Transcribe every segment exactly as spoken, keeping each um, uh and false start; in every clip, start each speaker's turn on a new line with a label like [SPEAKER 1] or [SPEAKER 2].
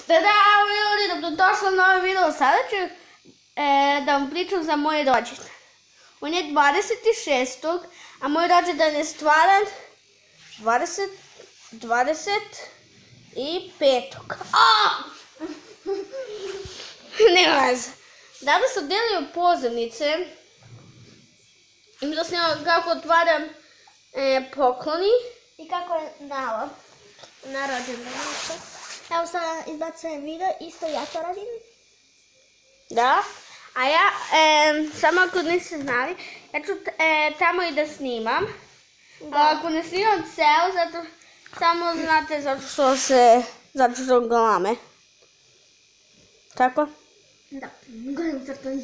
[SPEAKER 1] Zdravo ljudi, dobrodošli u novi video. Sada ću e, da vam pričam za moj rođendan. On je dvadeset šestog a moj rođendan je stvaran dvadeset petog Ne veze. Danas sam delio pozivnice i da snimam kako otvaram e, pokloni
[SPEAKER 2] i kako je nalog na rođendan. Evo sada izbacujem video, isto ja to radim.
[SPEAKER 1] Da, a ja, e, samo ako niste znali, ja ću e, tamo i da snimam. Da. A ako ne snimam ceo, zato samo znate zato što se, zato što galame. Tako?
[SPEAKER 2] Da, gledam crtanje.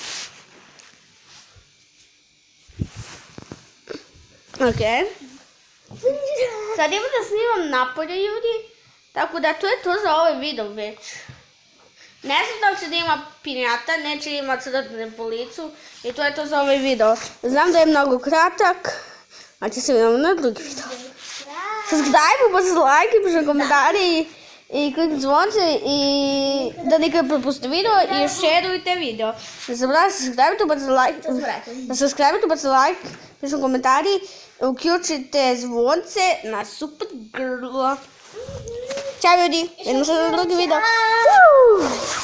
[SPEAKER 1] Ok. Sad idem da snimam napolje, ljudi. Tako da to je to za ovaj video već. Ne znam da li će da ima pinjata, neće ima crtane po licu. I to je to za ovaj video. Znam da je mnogo kratak, a će se vidimo na drugi video. Subscribe, ubacite like, pišite komentari i kliknite zvonce i da nikad propustite video i šerujte video. Da se brate, subscribe, ubacite like, da subscribe, ubacite like, pišite komentari, uključite zvonce na super grlo. Ćao ljudi, vidimo se na drugi video.